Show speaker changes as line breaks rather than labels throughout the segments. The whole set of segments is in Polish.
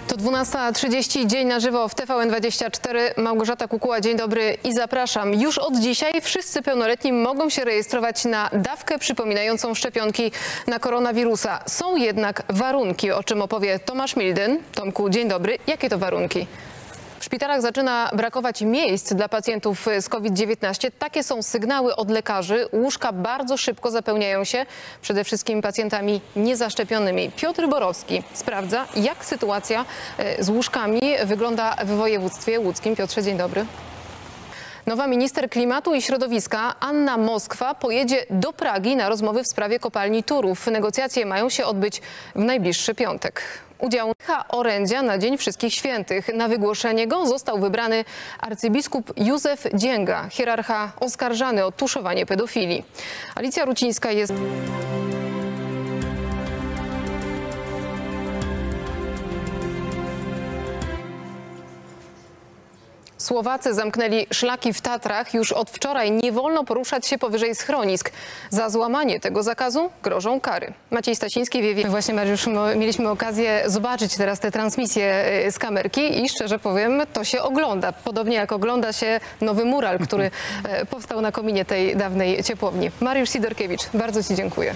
To 12:30, dzień na żywo w TVN24. Małgorzata Kukuła, dzień dobry i zapraszam. Już od dzisiaj wszyscy pełnoletni mogą się rejestrować na dawkę przypominającą szczepionki na koronawirusa. Są jednak warunki, o czym opowie Tomasz Mildyn. Tomku, dzień dobry. Jakie to warunki? W szpitalach zaczyna brakować miejsc dla pacjentów z COVID-19. Takie są sygnały od lekarzy. Łóżka bardzo szybko zapełniają się, przede wszystkim pacjentami niezaszczepionymi. Piotr Borowski sprawdza, jak sytuacja z łóżkami wygląda w województwie łódzkim. Piotrze, dzień dobry. Nowa minister klimatu i środowiska Anna Moskwa pojedzie do Pragi na rozmowy w sprawie kopalni Turów. Negocjacje mają się odbyć w najbliższy piątek. Udział orędzia na Dzień Wszystkich Świętych. Na wygłoszenie go został wybrany arcybiskup Józef Dzięga, hierarcha oskarżany o tuszowanie pedofilii. Alicja Rucińska jest... Słowacy zamknęli szlaki w Tatrach. Już od wczoraj nie wolno poruszać się powyżej schronisk. Za złamanie tego zakazu grożą kary. Maciej Stasiński wie... Właśnie, Mariusz, mieliśmy okazję zobaczyć teraz te transmisje z kamerki i szczerze powiem, to się ogląda. Podobnie jak ogląda się nowy mural, który powstał na kominie tej dawnej ciepłowni. Mariusz Sidorkiewicz, bardzo Ci dziękuję.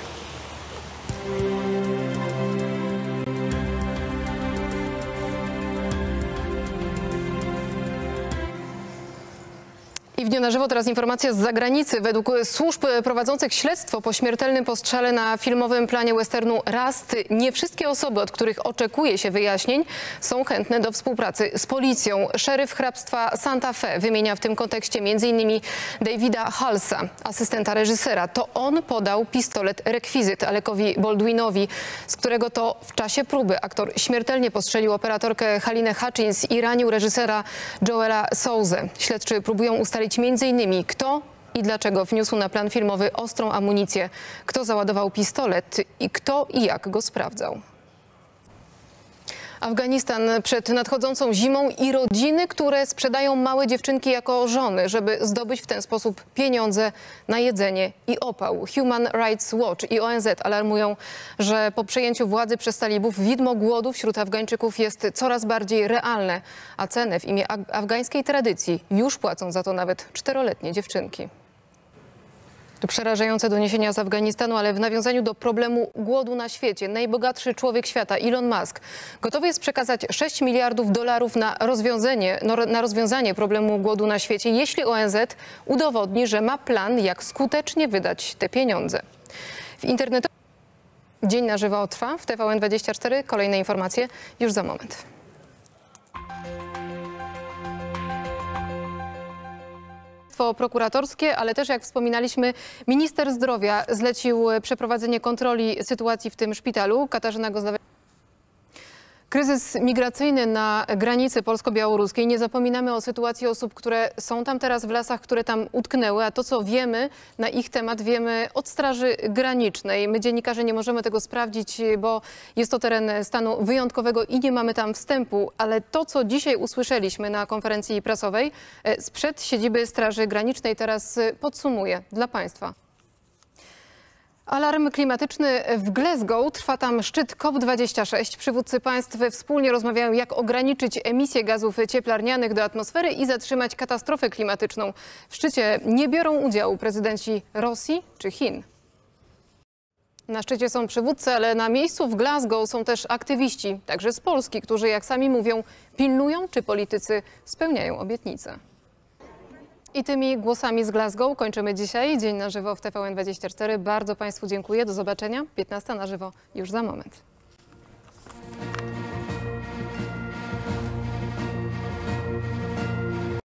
I w Dniu na żywo teraz informacja z zagranicy. Według służb prowadzących śledztwo po śmiertelnym postrzale na filmowym planie westernu Rust nie wszystkie osoby, od których oczekuje się wyjaśnień, są chętne do współpracy z policją. Szeryf hrabstwa Santa Fe wymienia w tym kontekście m.in. Davida Halsa, asystenta reżysera. To on podał pistolet rekwizyt Alekowi Baldwinowi, z którego to w czasie próby aktor śmiertelnie postrzelił operatorkę Halinę Hutchins i ranił reżysera Joela Souzę. Śledczy próbują ustalić m.in. kto i dlaczego wniósł na plan filmowy ostrą amunicję, kto załadował pistolet i kto i jak go sprawdzał. Afganistan przed nadchodzącą zimą i rodziny, które sprzedają małe dziewczynki jako żony, żeby zdobyć w ten sposób pieniądze na jedzenie i opał. Human Rights Watch i ONZ alarmują, że po przejęciu władzy przez talibów widmo głodu wśród Afgańczyków jest coraz bardziej realne, a cenę w imię afgańskiej tradycji już płacą za to nawet 4-letnie dziewczynki. To przerażające doniesienia z Afganistanu, ale w nawiązaniu do problemu głodu na świecie. Najbogatszy człowiek świata, Elon Musk, gotowy jest przekazać $6 miliardów na rozwiązanie problemu głodu na świecie, jeśli ONZ udowodni, że ma plan, jak skutecznie wydać te pieniądze. W internecie Dzień na żywo trwa w TVN24. Kolejne informacje już za moment. Prokuratorskie, ale też, jak wspominaliśmy, minister zdrowia zlecił przeprowadzenie kontroli sytuacji w tym szpitalu. Katarzyna Gozdowa. Kryzys migracyjny na granicy polsko-białoruskiej. Nie zapominamy o sytuacji osób, które są tam teraz w lasach, które tam utknęły, a to, co wiemy na ich temat, wiemy od Straży Granicznej. My, dziennikarze, nie możemy tego sprawdzić, bo jest to teren stanu wyjątkowego i nie mamy tam wstępu, ale to, co dzisiaj usłyszeliśmy na konferencji prasowej sprzed siedziby Straży Granicznej, teraz podsumuję dla Państwa. Alarm klimatyczny w Glasgow. Trwa tam szczyt COP26. Przywódcy państw wspólnie rozmawiają, jak ograniczyć emisję gazów cieplarnianych do atmosfery i zatrzymać katastrofę klimatyczną. W szczycie nie biorą udziału prezydenci Rosji czy Chin. Na szczycie są przywódcy, ale na miejscu w Glasgow są też aktywiści, także z Polski, którzy, jak sami mówią, pilnują, czy politycy spełniają obietnice. I tymi głosami z Glasgow kończymy dzisiaj Dzień na żywo w TVN24. Bardzo Państwu dziękuję. Do zobaczenia. 15 na żywo już za moment.